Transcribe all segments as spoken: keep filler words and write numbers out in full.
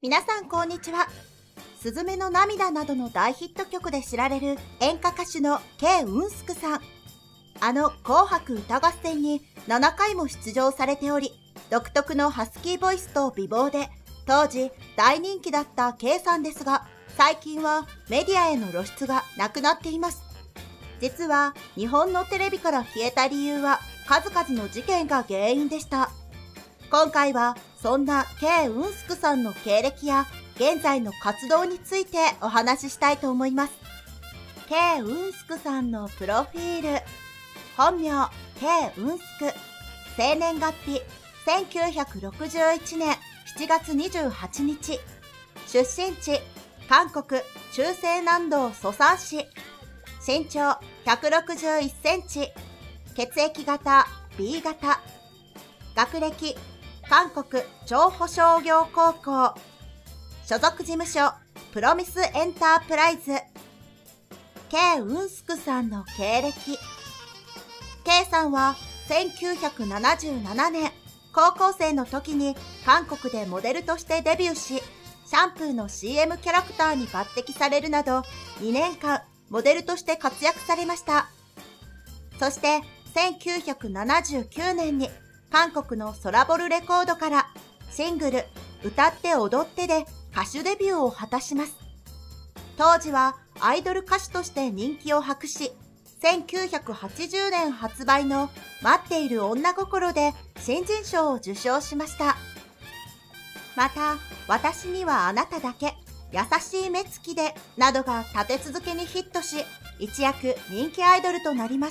皆さんこんにちは。すずめの涙などの大ヒット曲で知られる演歌歌手の K ウンスクさん。あの紅白歌合戦にななかいも出場されており、独特のハスキーボイスと美貌で当時大人気だった K さんですが、最近はメディアへの露出がなくなっています。実は日本のテレビから消えた理由は数々の事件が原因でした。今回はそんな K ウンスクさんの経歴や現在の活動についてお話ししたいと思います。K ウンスクさんのプロフィール。本名 K ウンスク。生年月日せんきゅうひゃくろくじゅういちねんしちがつにじゅうはちにち。出身地韓国中西南道ソサン市。身長ひゃくろくじゅういちセンチ。血液型 ビー 型。学歴韓国調布商業高校。所属事務所プロミスエンタープライズ。 K ウンスクさんの経歴。 K さんはせんきゅうひゃくななじゅうななねん高校生の時に韓国でモデルとしてデビューし、シャンプーの シーエム キャラクターに抜擢されるなどにねんかんモデルとして活躍されました。そしてせんきゅうひゃくななじゅうきゅうねんに韓国のソラボルレコードからシングル歌って踊ってで歌手デビューを果たします。当時はアイドル歌手として人気を博し、せんきゅうひゃくはちじゅうねん発売の待っている女心で新人賞を受賞しました。また、私にはあなただけ、優しい目つきでなどが立て続けにヒットし、一躍人気アイドルとなります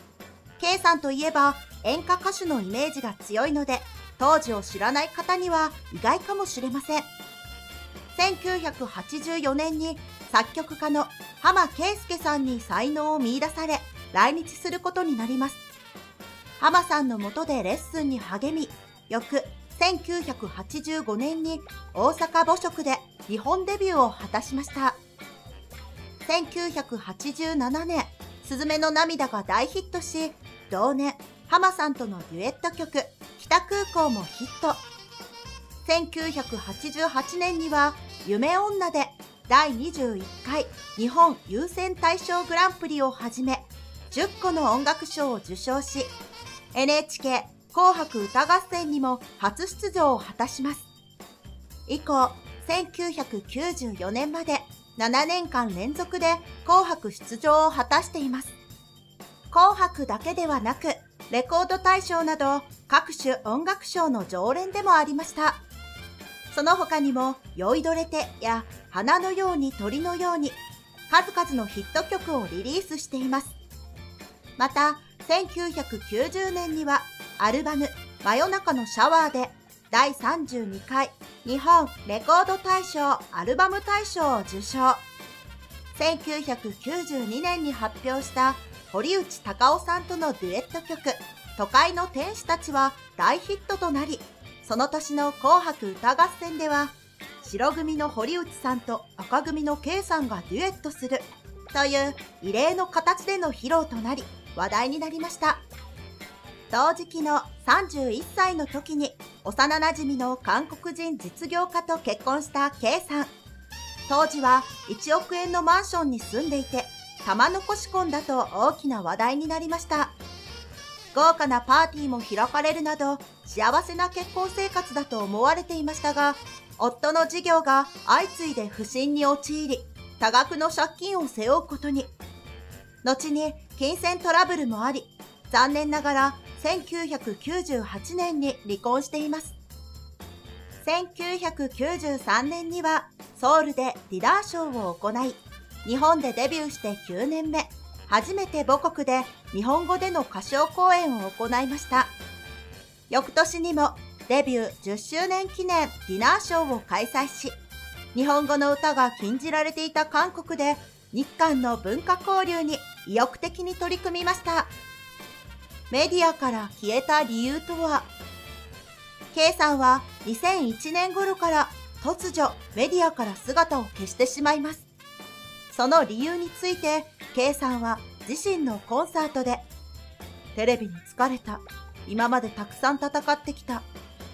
。K さんといえば演歌歌手のイメージが強いので、当時を知らない方には意外かもしれません。せんきゅうひゃくはちじゅうよねんに作曲家の浜圭介さんに才能を見出され、来日することになります。浜さんの下でレッスンに励み、翌せんきゅうひゃくはちじゅうごねんに大阪母色で日本デビューを果たしました。せんきゅうひゃくはちじゅうななねん、すずめの涙が大ヒットし、同年、浜さんとのデュエット曲、北空港もヒット。せんきゅうひゃくはちじゅうはちねんには、夢女でだいにじゅういっかい日本有線大賞グランプリをはじめ、じゅっこの音楽賞を受賞し、エヌエイチケー 紅白歌合戦にも初出場を果たします。以降、せんきゅうひゃくきゅうじゅうよねんまでななねんかん連続で紅白出場を果たしています。紅白だけではなく、レコード大賞など各種音楽賞の常連でもありました。その他にも、酔いどれてや花のように鳥のように、数々のヒット曲をリリースしています。また、せんきゅうひゃくきゅうじゅうねんには、アルバム真夜中のシャワーでだいさんじゅうにかい日本レコード大賞アルバム大賞を受賞。せんきゅうひゃくきゅうじゅうにねんに発表した堀内孝雄さんとのデュエット曲、都会の天使たちは大ヒットとなり、その年の紅白歌合戦では、白組の堀内さんと赤組の K さんがデュエットするという異例の形での披露となり、話題になりました。同時期のさんじゅういっさいの時に、幼なじみの韓国人実業家と結婚した K さん。当時はいちおくえんのマンションに住んでいて、玉残し婚だと大きな話題になりました。豪華なパーティーも開かれるなど、幸せな結婚生活だと思われていましたが、夫の事業が相次いで不振に陥り、多額の借金を背負うことに。後に金銭トラブルもあり、残念ながらせんきゅうひゃくきゅうじゅうはちねんに離婚しています。せんきゅうひゃくきゅうじゅうさんねんにはソウルでディナーショーを行い、日本でデビューしてきゅうねんめ、初めて母国で日本語での歌唱公演を行いました。翌年にもデビューじゅっしゅうねん記念ディナーショーを開催し、日本語の歌が禁じられていた韓国で日韓の文化交流に意欲的に取り組みました。メディアから消えた理由とは？ K さんはにせんいちねん頃から突如メディアから姿を消してしまいます。その理由について K さんは自身のコンサートで、テレビに疲れた。今までたくさん戦ってきた。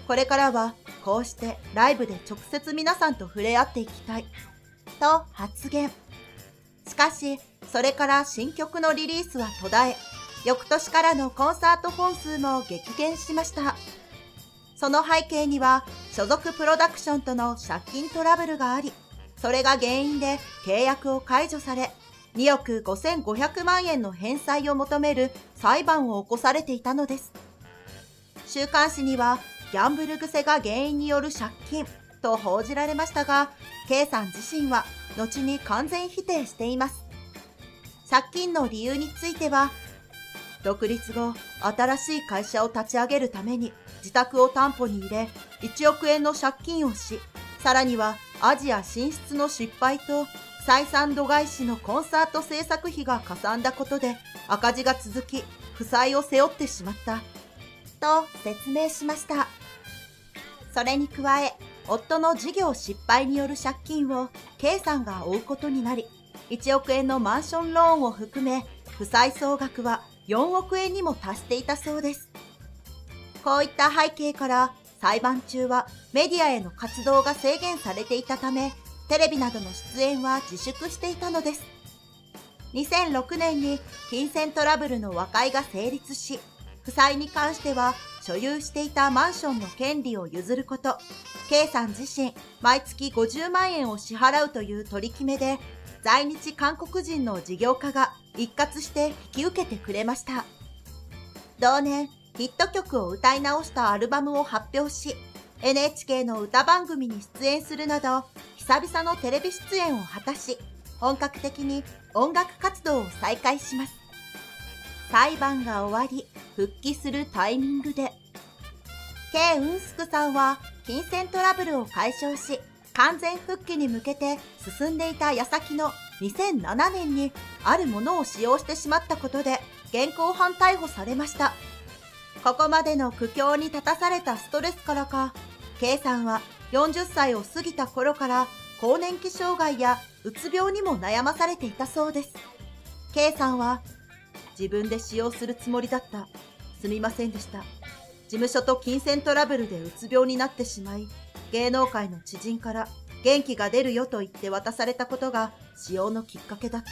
これからはこうしてライブで直接皆さんと触れ合っていきたい、と発言。しかし、それから新曲のリリースは途絶え、翌年からのコンサート本数も激減しました。その背景には、所属プロダクションとの借金トラブルがあり、それが原因で契約を解除され、におくごせんごひゃくまんえんの返済を求める裁判を起こされていたのです。週刊誌には、ギャンブル癖が原因による借金と報じられましたが、K さん自身は後に完全否定しています。借金の理由については、独立後、新しい会社を立ち上げるために自宅を担保に入れ、いちおくえんの借金をし、さらにはアジア進出の失敗と採算度外視のコンサート制作費がかさんだことで赤字が続き、負債を背負ってしまった、と説明しました。それに加え、夫の事業失敗による借金を K さんが負うことになり、いちおくえんのマンションローンを含め、負債総額はよんおくえんにも達していたそうです。こういった背景から裁判中はメディアへの活動が制限されていたため、テレビなどの出演は自粛していたのです。にせんろくねんに金銭トラブルの和解が成立し、負債に関しては所有していたマンションの権利を譲ること、K さん自身毎月ごじゅうまんえんを支払うという取り決めで、在日韓国人の事業家が一括して引き受けてくれました。同年、ヒット曲を歌い直したアルバムを発表し、エヌエイチケー の歌番組に出演するなど、久々のテレビ出演を果たし、本格的に音楽活動を再開します。裁判が終わり、復帰するタイミングで、K ウンスクさんは金銭トラブルを解消し、完全復帰に向けて進んでいた矢先のにせんななねんにあるものを使用してしまったことで現行犯逮捕されました。ここまでの苦境に立たされたストレスからか、K さんはよんじゅっさいを過ぎた頃から更年期障害やうつ病にも悩まされていたそうです。K さんは、自分で使用するつもりだった。すみませんでした。事務所と金銭トラブルでうつ病になってしまい、芸能界の知人から元気が出るよと言って渡されたことが使用のきっかけだった。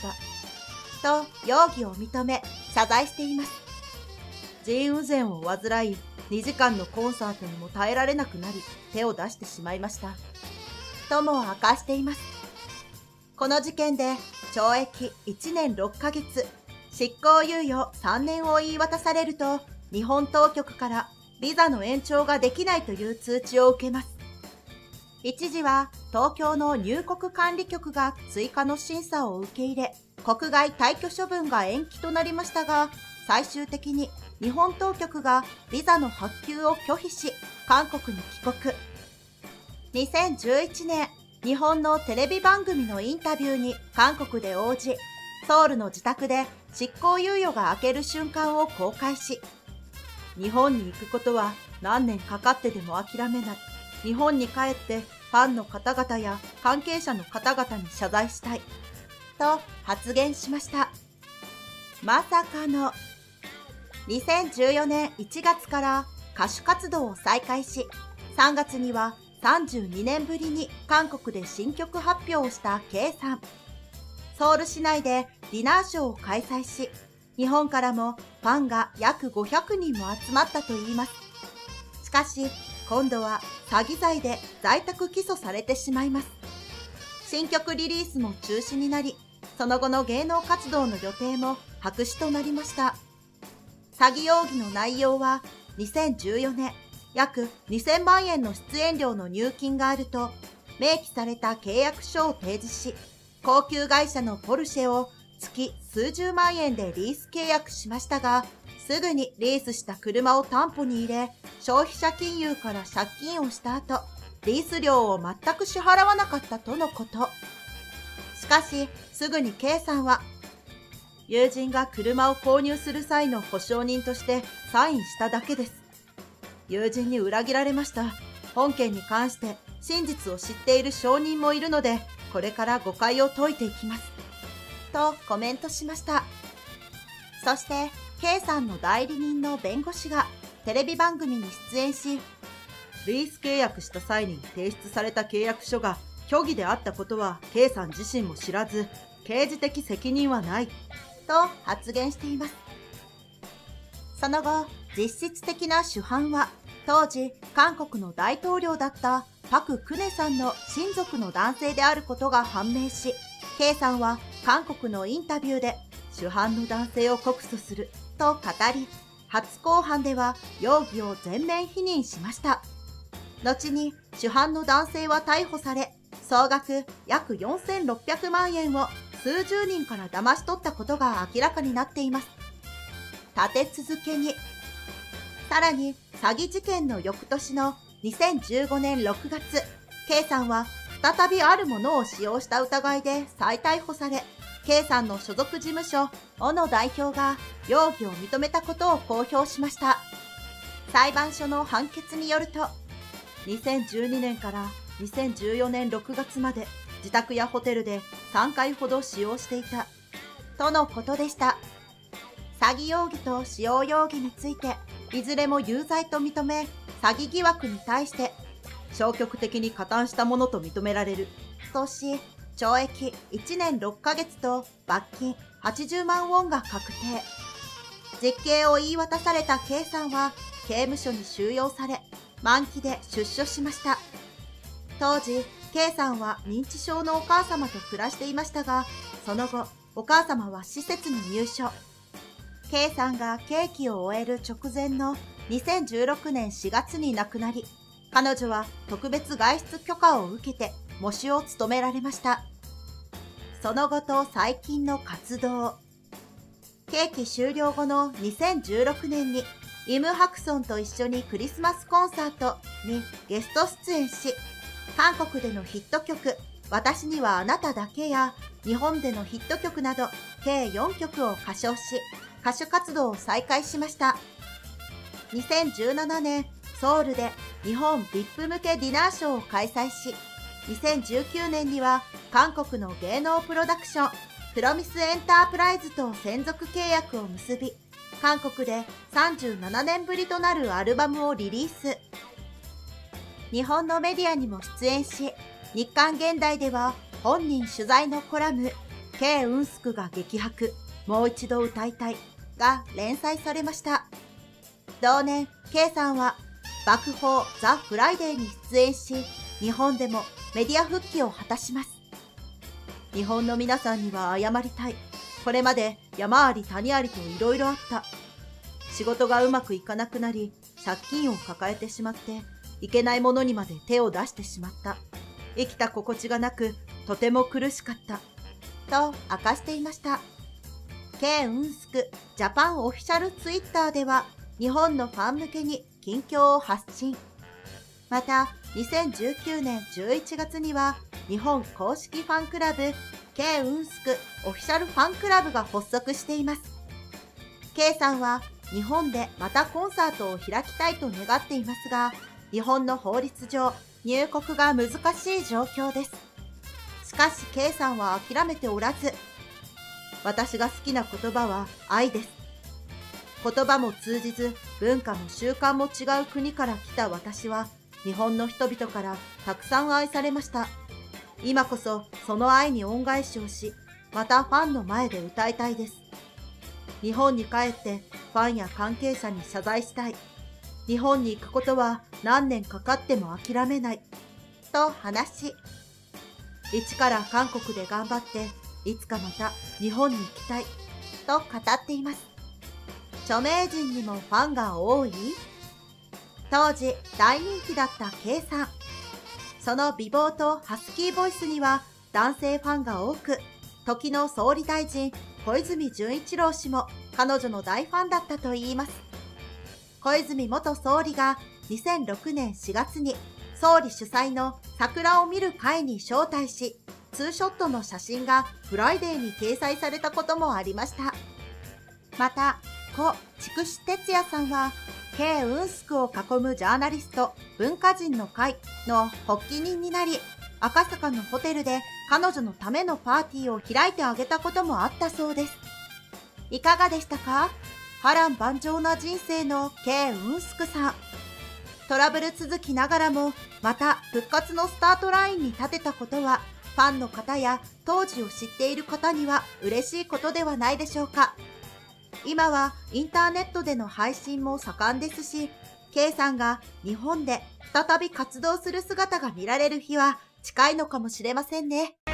と容疑を認め謝罪しています。腎盂膳を患い、にじかんのコンサートにも耐えられなくなり手を出してしまいました。とも明かしています。この事件で懲役いちねんろっかげつ、執行猶予さんねんを言い渡されると、日本当局からビザの延長ができないという通知を受けます。一時は東京の入国管理局が追加の審査を受け入れ、国外退去処分が延期となりましたが、最終的に日本当局がビザの発給を拒否し、韓国に帰国。にせんじゅういちねん、日本のテレビ番組のインタビューに韓国で応じ、ソウルの自宅で執行猶予が明ける瞬間を公開し、日本に行くことは何年かかってでも諦めない。日本に帰ってファンの方々や関係者の方々に謝罪したい。と発言しました。まさかの、にせんじゅうよねんいちがつから歌手活動を再開し、さんがつにはさんじゅうにねんぶりに韓国で新曲発表をした K さん。ソウル市内でディナーショーを開催し、日本からもファンが約ごひゃくにんも集まったといいます。しかし、今度は詐欺罪で在宅起訴されてしまいます。新曲リリースも中止になり、その後の芸能活動の予定も白紙となりました。詐欺容疑の内容は、にせんじゅうよねん、約にせんまんえんの出演料の入金があると、明記された契約書を提示し、高級会社のポルシェを月数十万円でリース契約しましたが、すぐにリースした車を担保に入れ、消費者金融から借金をした後、リース料を全く支払わなかったとのこと。しかし、すぐに K さんは、友人が車を購入する際の保証人としてサインしただけです。友人に裏切られました。本件に関して真実を知っている証人もいるので、これから誤解を解いていきます。とコメントしました。そして、K さんの代理人の弁護士がテレビ番組に出演し、 リース契約した際に提出された契約書が虚偽であったことは K さん自身も知らず、刑事的責任はないと発言しています。その後、実質的な主犯は当時韓国の大統領だったパク・クネさんの親族の男性であることが判明し、K さんは韓国のインタビューで主犯の男性を告訴すると語り、初公判では容疑を全面否認しました。後に主犯の男性は逮捕され、総額約よんせんろっぴゃくまんえんを数十人から騙し取ったことが明らかになっています。立て続けに。さらに詐欺事件の翌年のにせんじゅうごねんろくがつ、K さんは再びあるものを使用した疑いで再逮捕され、K さんの所属事務所、オノ代表が容疑を認めたことを公表しました。裁判所の判決によると、にせんじゅうにねんからにせんじゅうよねんろくがつまで自宅やホテルでさんかいほど使用していた、とのことでした。詐欺容疑と使用容疑について、いずれも有罪と認め、詐欺疑惑に対して、消極的に加担したものと認められる、とし、懲役いちねんろっかげつと罰金はちじゅうまんウォンが確定。実刑を言い渡された K さんは刑務所に収容され、満期で出所しました。当時、K さんは認知症のお母様と暮らしていましたが、その後、お母様は施設に入所。K さんが刑期を終える直前のにせんじゅうろくねんしがつに亡くなり、彼女は特別外出許可を受けて喪主を務められました。その後と最近の活動。刑期終了後のにせんじゅうろくねんにイム・ハクソンと一緒にクリスマスコンサートにゲスト出演し、韓国でのヒット曲私にはあなただけや日本でのヒット曲など計よんきょくを歌唱し、歌手活動を再開しました。にせんじゅうななねん、ソウルで日本 ブイアイピー 向けディナーショーを開催し、にせんじゅうきゅうねんには韓国の芸能プロダクション、プロミスエンタープライズと専属契約を結び、韓国でさんじゅうななねんぶりとなるアルバムをリリース。日本のメディアにも出演し、日刊現代では本人取材のコラム、K ウンスクが激白、もう一度歌いたいが連載されました。同年、K さんは爆砲ザ・フライデーに出演し、日本でもメディア復帰を果たします。日本の皆さんには謝りたい。これまで山あり谷ありといろいろあった。仕事がうまくいかなくなり、借金を抱えてしまって、いけないものにまで手を出してしまった。生きた心地がなく、とても苦しかった。と明かしていました。K ウンスクジャパンオフィシャルツイッターでは、日本のファン向けに近況を発信。また、にせんじゅうきゅうねんじゅういちがつには、日本公式ファンクラブ K ウンスクオフィシャルファンクラブが発足しています。K さんは日本でまたコンサートを開きたいと願っていますが、日本の法律上入国が難しい状況です。しかし K さんは諦めておらず、私が好きな言葉は愛です。言葉も通じず文化も習慣も違う国から来た私は日本の人々からたくさん愛されました。今こそその愛に恩返しをし、またファンの前で歌いたいです。日本に帰ってファンや関係者に謝罪したい。日本に行くことは何年かかっても諦めない。と話し、一から韓国で頑張っていつかまた日本に行きたい。と語っています。著名人にもファンが多い？当時大人気だった K さん。その美貌とハスキーボイスには男性ファンが多く、時の総理大臣小泉純一郎氏も彼女の大ファンだったといいます。小泉元総理がにせんろくねんしがつに総理主催の桜を見る会に招待し、ツーショットの写真がフライデーに掲載されたこともありました。また、故筑紫哲也さんは K ウンスクを囲むジャーナリスト文化人の会の発起人になり、赤坂のホテルで彼女のためのパーティーを開いてあげたこともあったそうです。いかがでしたか？波乱万丈な人生の K ウンスクさん。 トラブル続きながらも、また復活のスタートラインに立てたことは、ファンの方や当時を知っている方には嬉しいことではないでしょうか。今はインターネットでの配信も盛んですし、K さんが日本で再び活動する姿が見られる日は近いのかもしれませんね。